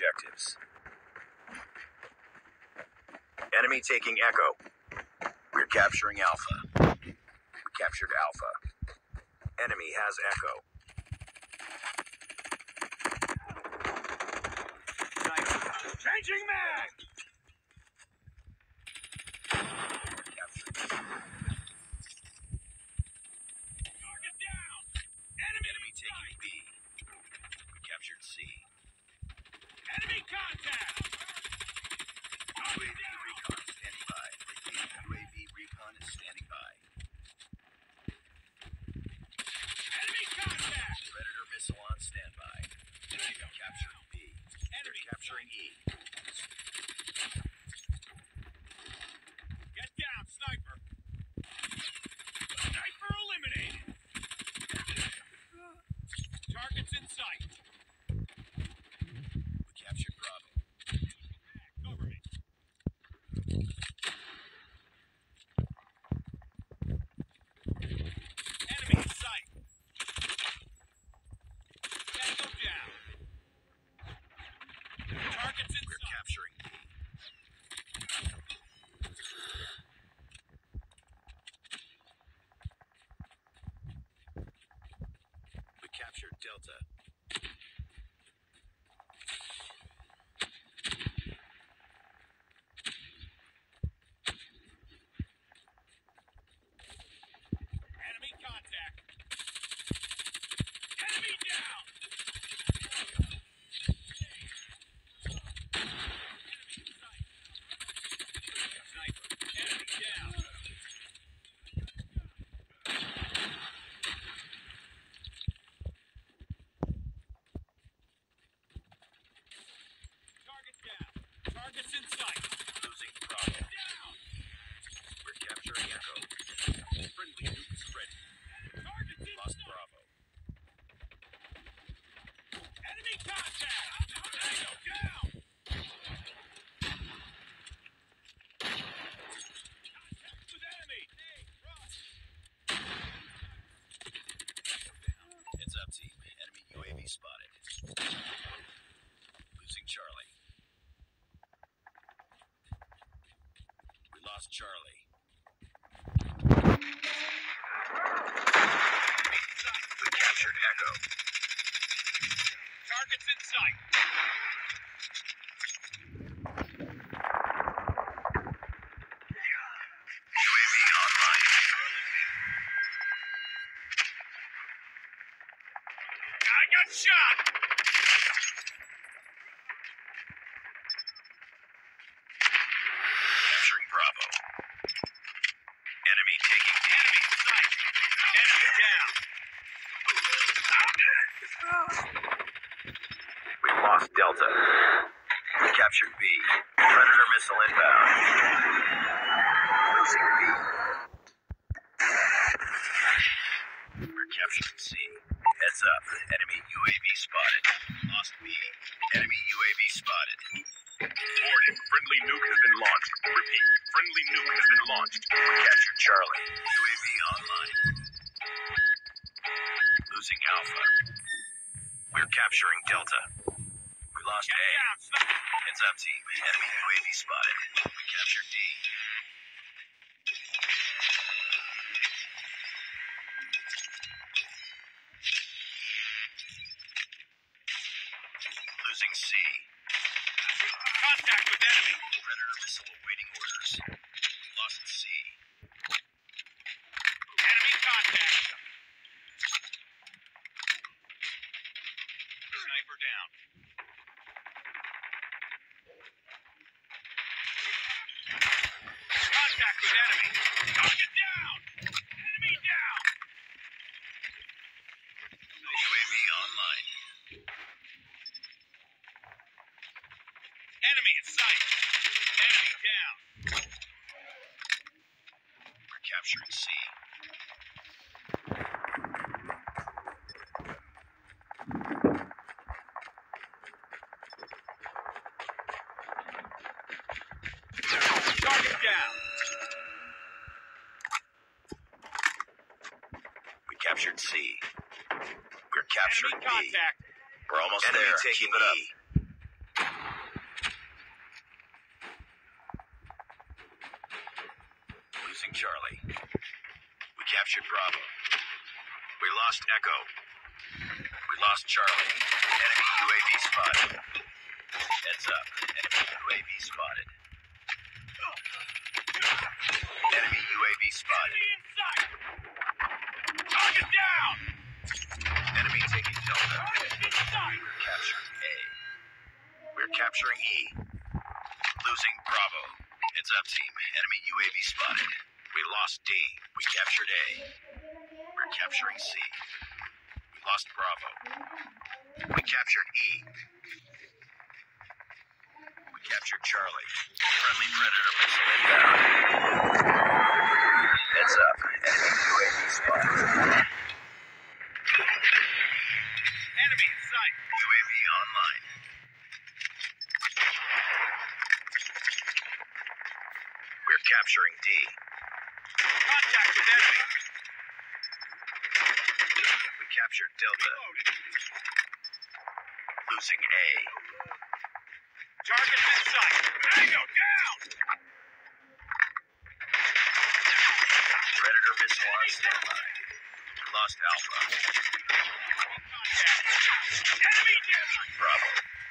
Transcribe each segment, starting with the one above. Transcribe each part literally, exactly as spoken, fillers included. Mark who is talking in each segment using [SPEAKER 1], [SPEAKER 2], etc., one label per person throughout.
[SPEAKER 1] objectives. Enemy taking Echo. We're capturing Alpha. We captured Alpha. Enemy has Echo. Changing mag! Captured. Target down! Enemy, Enemy taking B. We captured C. Enemy contact! U A V recon standing by. U A V recon is standing by. Enemy contact! Predator missile on standby. Captured B. Enemy capturing E. Get down, sniper! Sniper eliminated! Targets in sight. We captured Bravo. Cover me. Enemy in sight. Tango down. Targets in We're sight. Capturing B. We captured Delta. Enemy contact. Enemy down. Sniper. Enemy down. Target down. Targets in sight. Losing Bravo. Down. We're capturing Echo. Friendly nuke is ready. Targets in Lost sight. Bravo. Enemy contact. Tango down. Contact with enemy. Hey, run. Heads up, team. Enemy U A V spotted. Losing Charlie. We lost Charlie. We captured Echo. Targets in sight. U A V online. I got shot! Capturing Bravo. Enemy taking enemy in sight. Enemy down. We lost Delta. We captured B. Predator missile inbound. Losing B. We're capturing C. Heads up. Enemy U A V spotted. Lost B. Enemy U A V spotted. Warning. Friendly nuke has been launched. Repeat. Friendly nuke has been launched. We captured Charlie. U A V online. Losing Alpha. We're capturing Delta. We lost A. Heads up, team. Enemy U A V spotted. We captured D. Losing C. Contact with enemy. Predator missile awaiting orders. We lost C. Enemy contact. Sniper down. Contact with enemy. Target down. Enemy down. U A V online. Enemy in sight. Enemy down. We're capturing C. Target down. We captured C. We're capturing B. We're almost enemy there. Keep it up. Charlie. We captured Bravo. We lost Echo. We lost Charlie. Enemy U A V spotted. Heads up. Enemy U A V spotted. Enemy U A V spotted. Target down! Enemy taking Delta. We're capturing A. We're capturing E. Losing Bravo. Heads up, team. Enemy U A V spotted. We lost D. We captured A. We're capturing C. We lost Bravo. We captured E. We captured Charlie. Friendly Predator missile inbound. Heads up. Enemy U A V spotted. Enemy in sight. U A V online. We're capturing D. Contact with enemy. We captured Delta. Losing A. Target in sight. Tango down! Predator missile on standby. We lost Alpha. Enemy down! Bravo.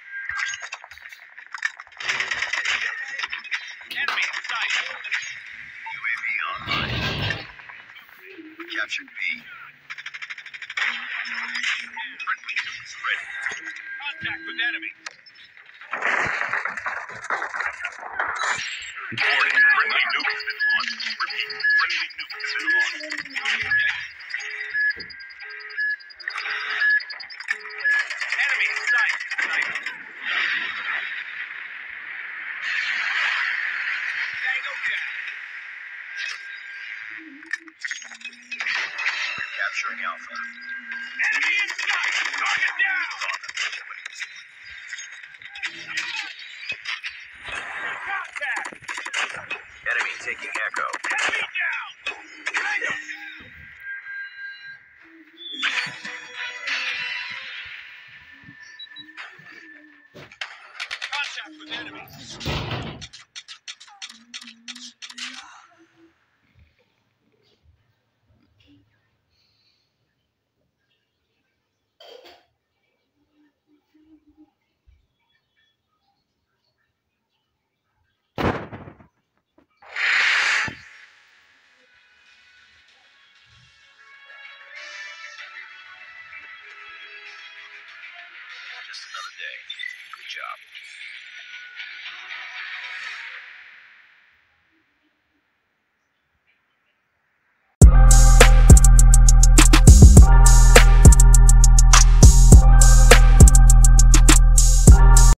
[SPEAKER 1] Enemy in sight. U A V online. We captured B. Friendly nukes ready. Contact with enemy. Warning, friendly nuke has been launched. Repeat, friendly nuke has been launched. Enemy in sight. Tango down. We're capturing Alpha. Enemy in sight. Target down. Contact. Enemy taking Echo. Enemy down. Tango down. Contact with enemies. Just another day. Good job.